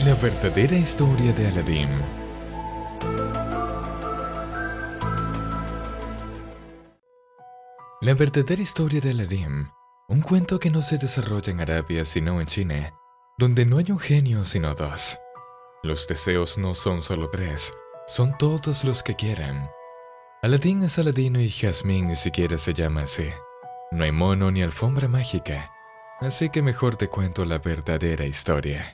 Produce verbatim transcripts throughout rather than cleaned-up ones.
La verdadera historia de Aladín. La verdadera historia de Aladín, un cuento que no se desarrolla en Arabia sino en China, donde no hay un genio sino dos. Los deseos no son solo tres, son todos los que quieran. Aladín es Aladino y Jasmine ni siquiera se llama así. No hay mono ni alfombra mágica, así que mejor te cuento la verdadera historia.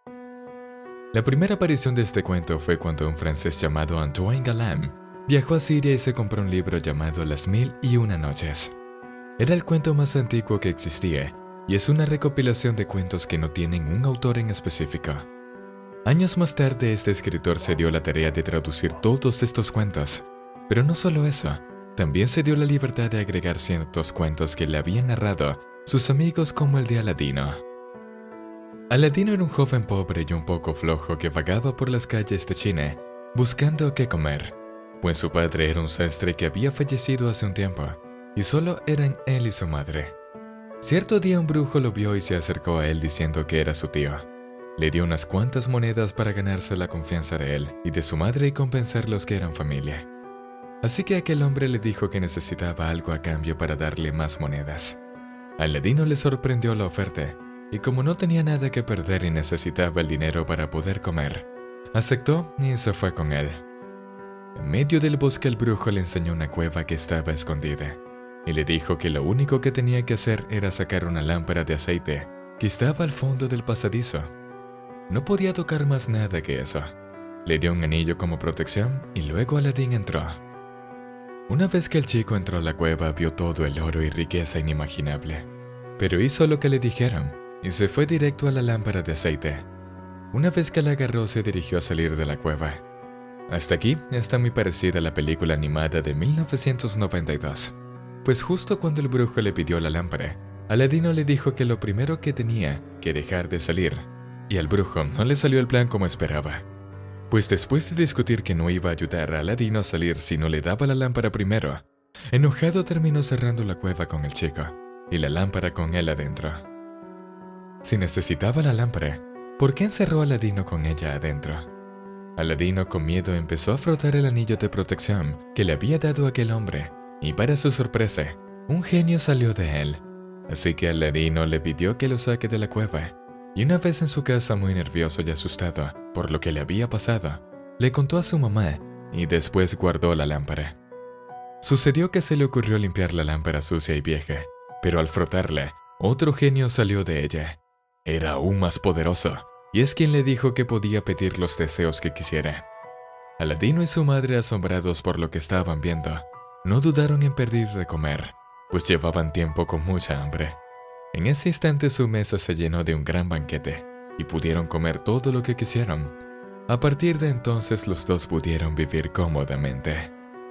La primera aparición de este cuento fue cuando un francés llamado Antoine Galland viajó a Siria y se compró un libro llamado Las Mil y Una Noches. Era el cuento más antiguo que existía y es una recopilación de cuentos que no tienen un autor en específico. Años más tarde, este escritor se dio la tarea de traducir todos estos cuentos, pero no solo eso, también se dio la libertad de agregar ciertos cuentos que le habían narrado sus amigos como el de Aladino. Aladino era un joven pobre y un poco flojo que vagaba por las calles de China buscando qué comer, pues su padre era un sastre que había fallecido hace un tiempo y solo eran él y su madre. Cierto día un brujo lo vio y se acercó a él diciendo que era su tío. Le dio unas cuantas monedas para ganarse la confianza de él y de su madre y compensarlos que eran familia. Así que aquel hombre le dijo que necesitaba algo a cambio para darle más monedas. A Aladino le sorprendió la oferta, y como no tenía nada que perder y necesitaba el dinero para poder comer, aceptó y se fue con él. En medio del bosque el brujo le enseñó una cueva que estaba escondida, y le dijo que lo único que tenía que hacer era sacar una lámpara de aceite que estaba al fondo del pasadizo. No podía tocar más nada que eso. Le dio un anillo como protección y luego Aladín entró. Una vez que el chico entró a la cueva, vio todo el oro y riqueza inimaginable, pero hizo lo que le dijeron y se fue directo a la lámpara de aceite. Una vez que la agarró, se dirigió a salir de la cueva. Hasta aquí está muy parecida a la película animada de mil novecientos noventa y dos, pues justo cuando el brujo le pidió la lámpara, Aladino le dijo que lo primero que tenía que dejar de salir, y al brujo no le salió el plan como esperaba, pues después de discutir que no iba a ayudar a Aladino a salir si no le daba la lámpara primero, enojado terminó cerrando la cueva con el chico, y la lámpara con él adentro. Si necesitaba la lámpara, ¿por qué encerró a Aladino con ella adentro? Aladino con miedo empezó a frotar el anillo de protección que le había dado aquel hombre, y para su sorpresa, un genio salió de él. Así que Aladino le pidió que lo saque de la cueva, y una vez en su casa muy nervioso y asustado por lo que le había pasado, le contó a su mamá y después guardó la lámpara. Sucedió que se le ocurrió limpiar la lámpara sucia y vieja, pero al frotarla, otro genio salió de ella. Era aún más poderoso, y es quien le dijo que podía pedir los deseos que quisiera. Aladino y su madre, asombrados por lo que estaban viendo, no dudaron en pedir de comer, pues llevaban tiempo con mucha hambre. En ese instante su mesa se llenó de un gran banquete, y pudieron comer todo lo que quisieron. A partir de entonces los dos pudieron vivir cómodamente.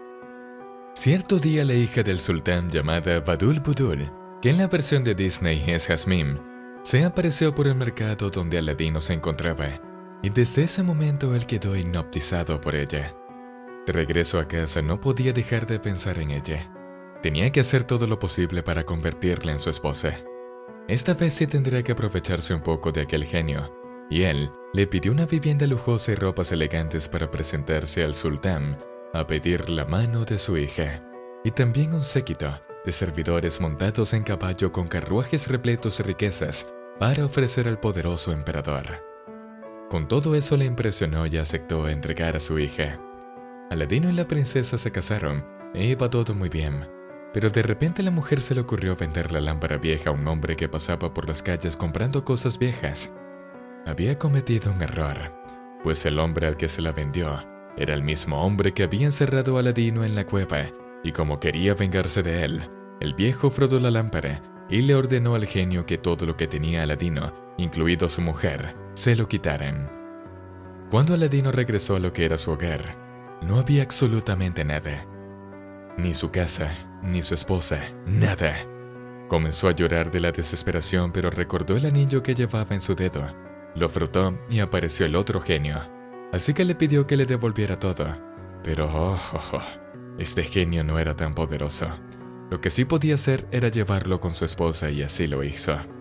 Cierto día la hija del sultán llamada Badul Budul, que en la versión de Disney es Jasmine, se apareció por el mercado donde Aladino se encontraba, y desde ese momento él quedó hipnotizado por ella. De regreso a casa no podía dejar de pensar en ella. Tenía que hacer todo lo posible para convertirla en su esposa. Esta vez sí tendría que aprovecharse un poco de aquel genio, y él le pidió una vivienda lujosa y ropas elegantes para presentarse al sultán a pedir la mano de su hija, y también un séquito de servidores montados en caballo con carruajes repletos de riquezas para ofrecer al poderoso emperador. Con todo eso le impresionó y aceptó entregar a su hija. Aladino y la princesa se casaron e iba todo muy bien, pero de repente a la mujer se le ocurrió vender la lámpara vieja a un hombre que pasaba por las calles comprando cosas viejas. Había cometido un error, pues el hombre al que se la vendió era el mismo hombre que había encerrado a Aladino en la cueva, y como quería vengarse de él, el viejo frotó la lámpara y le ordenó al genio que todo lo que tenía Aladino, incluido su mujer, se lo quitaran. Cuando Aladino regresó a lo que era su hogar, no había absolutamente nada. Ni su casa, ni su esposa, nada. Comenzó a llorar de la desesperación, pero recordó el anillo que llevaba en su dedo. Lo frotó y apareció el otro genio. Así que le pidió que le devolviera todo. Pero, oh, oh, oh, este genio no era tan poderoso. Lo que sí podía hacer era llevarlo con su esposa y así lo hizo.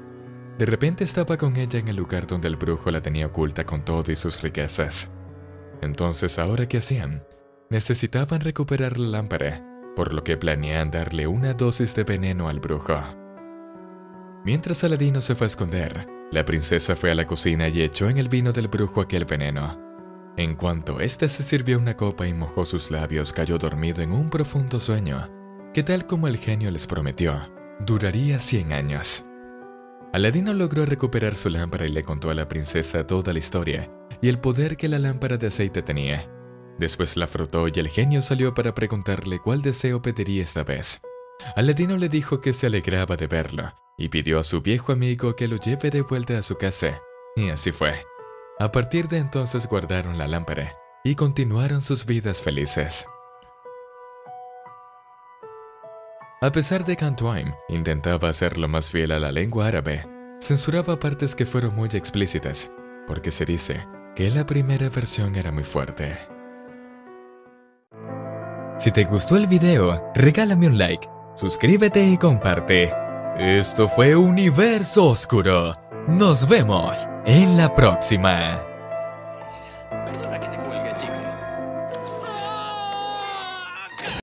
De repente estaba con ella en el lugar donde el brujo la tenía oculta con todo y sus riquezas. Entonces, ¿ahora qué hacían? Necesitaban recuperar la lámpara, por lo que planeaban darle una dosis de veneno al brujo. Mientras Aladino se fue a esconder, la princesa fue a la cocina y echó en el vino del brujo aquel veneno. En cuanto éste se sirvió una copa y mojó sus labios, cayó dormido en un profundo sueño, que tal como el genio les prometió, duraría cien años. Aladino logró recuperar su lámpara y le contó a la princesa toda la historia y el poder que la lámpara de aceite tenía. Después la frotó y el genio salió para preguntarle cuál deseo pediría esta vez. Aladino le dijo que se alegraba de verlo y pidió a su viejo amigo que lo lleve de vuelta a su casa. Y así fue. A partir de entonces guardaron la lámpara y continuaron sus vidas felices. A pesar de que Antoine intentaba hacerlo más fiel a la lengua árabe, censuraba partes que fueron muy explícitas, porque se dice que la primera versión era muy fuerte. Si te gustó el video, regálame un like, suscríbete y comparte. Esto fue Universo Oscuro. Nos vemos en la próxima.